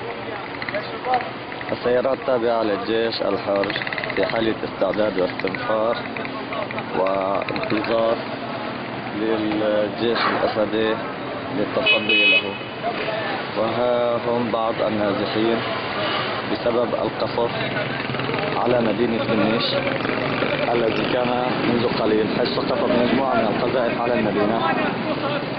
السيارات التابعة للجيش الحر في حالة استعداد واستنفار وانتظار للجيش الأسدي للتصدي له. وها هم بعض النازحين بسبب القصف على مدينة منيش الذي كان منذ قليل، حيث قصف مجموعة من القذائف على المدينة.